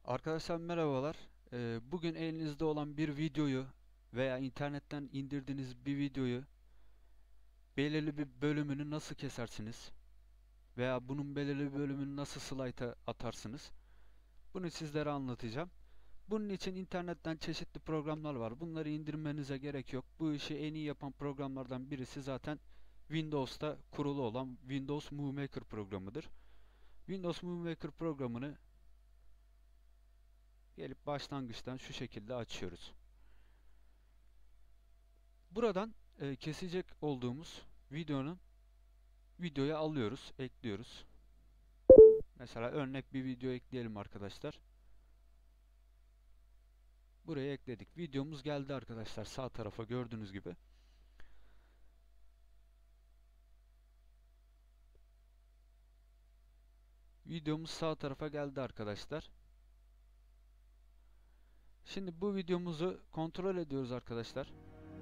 Arkadaşlar merhabalar. Bugün elinizde olan bir videoyu veya internetten indirdiğiniz bir videoyu belirli bir bölümünü nasıl kesersiniz veya bunun belirli bir bölümünü nasıl slayta atarsınız? Bunu sizlere anlatacağım. Bunun için internetten çeşitli programlar var. Bunları indirmenize gerek yok. Bu işi en iyi yapan programlardan birisi zaten Windows'ta kurulu olan Windows Movie Maker programıdır. Windows Movie Maker programını gelip başlangıçtan şu şekilde açıyoruz. Buradan kesecek olduğumuz videoya alıyoruz, ekliyoruz. Mesela örnek bir video ekleyelim arkadaşlar. Buraya ekledik. Videomuz geldi arkadaşlar sağ tarafa gördüğünüz gibi. Videomuz sağ tarafa geldi arkadaşlar. Şimdi bu videomuzu kontrol ediyoruz arkadaşlar.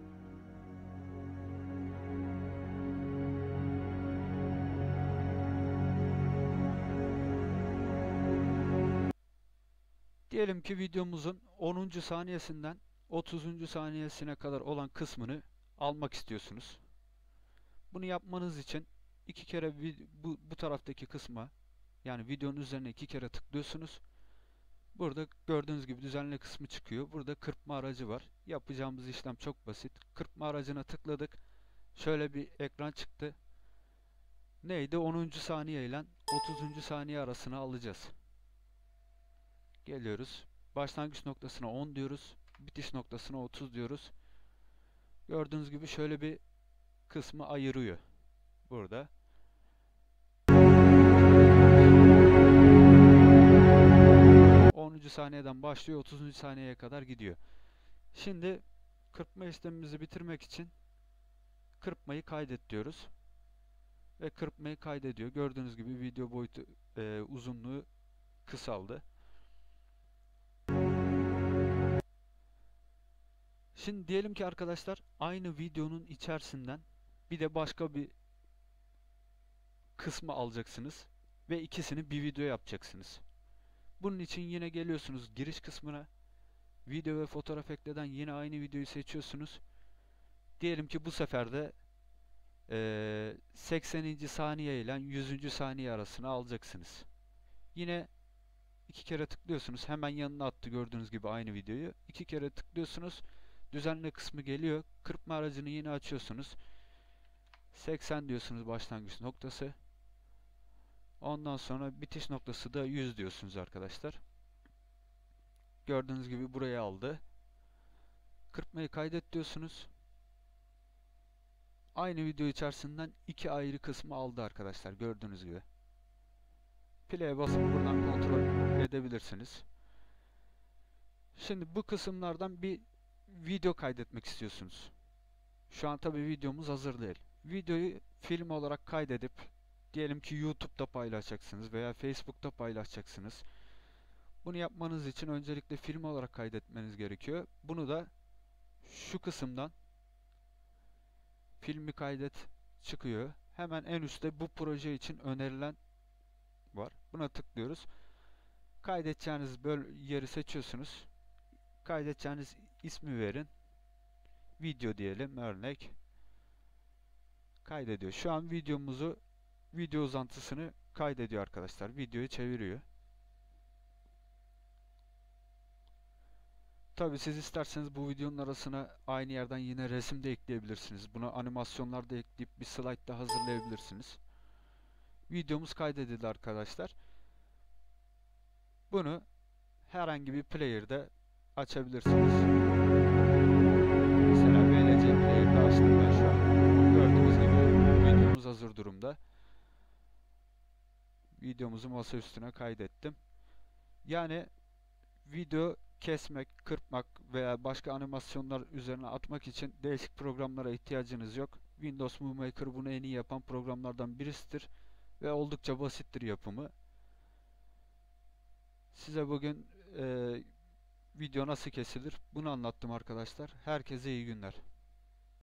Diyelim ki videomuzun 10. saniyesinden 30. saniyesine kadar olan kısmını almak istiyorsunuz. Bunu yapmanız için iki kere bu taraftaki kısma, yani videonun üzerine iki kere tıklıyorsunuz. Burada gördüğünüz gibi düzenle kısmı çıkıyor. Burada kırpma aracı var. Yapacağımız işlem çok basit. Kırpma aracına tıkladık. Şöyle bir ekran çıktı. Neydi? 10. saniye ile 30. saniye arasını alacağız. Geliyoruz. Başlangıç noktasına 10 diyoruz. Bitiş noktasına 30 diyoruz. Gördüğünüz gibi şöyle bir kısmı ayırıyor. Burada. 10. saniyeden başlıyor, 30. saniyeye kadar gidiyor. Şimdi kırpma işlemimizi bitirmek için kırpmayı kaydet diyoruz. Ve kırpmayı kaydediyor. Gördüğünüz gibi video boyutu uzunluğu kısaldı. Şimdi diyelim ki arkadaşlar aynı videonun içerisinden bir de başka bir kısmı alacaksınız ve ikisini bir video yapacaksınız. Bunun için yine geliyorsunuz giriş kısmına. Video ve fotoğraf ekleden yine aynı videoyu seçiyorsunuz. Diyelim ki bu sefer de 80. saniye ile 100. saniye arasını alacaksınız. Yine iki kere tıklıyorsunuz. Hemen yanına attı gördüğünüz gibi aynı videoyu. İki kere tıklıyorsunuz. Düzenle kısmı geliyor. Kırpma aracını yine açıyorsunuz. 80 diyorsunuz başlangıç noktası. Ondan sonra bitiş noktası da 100 diyorsunuz arkadaşlar. Gördüğünüz gibi buraya aldı. Kırpmayı kaydet diyorsunuz. Aynı video içerisinden iki ayrı kısmı aldı arkadaşlar gördüğünüz gibi. Play'e basıp buradan kontrol edebilirsiniz. Şimdi bu kısımlardan bir video kaydetmek istiyorsunuz. Şu an tabi videomuz hazır değil. Videoyu film olarak kaydedip diyelim ki YouTube'da paylaşacaksınız veya Facebook'ta paylaşacaksınız. Bunu yapmanız için öncelikle film olarak kaydetmeniz gerekiyor. Bunu da şu kısımdan filmi kaydet çıkıyor. Hemen en üstte bu proje için önerilen var. Buna tıklıyoruz. Kaydedeceğiniz yeri seçiyorsunuz. Kaydedeceğiniz ismi verin. Video diyelim örnek. Kaydediyor. Şu an video uzantısını kaydediyor arkadaşlar. Videoyu çeviriyor. Tabi siz isterseniz bu videonun arasına aynı yerden yine resim de ekleyebilirsiniz. Buna animasyonlar da ekleyip bir slide da hazırlayabilirsiniz. Videomuz kaydedildi arkadaşlar. Bunu herhangi bir player'da açabilirsiniz. Mesela VLC Player'da açtım ben şu an. Gördüğünüz gibi videomuz hazır durumda. Videomuzu masa üstüne kaydettim. Yani video kesmek, kırpmak veya başka animasyonlar üzerine atmak için değişik programlara ihtiyacınız yok. Windows Movie Maker bunu en iyi yapan programlardan birisidir ve oldukça basittir yapımı. Size bugün video nasıl kesilir bunu anlattım arkadaşlar. Herkese iyi günler.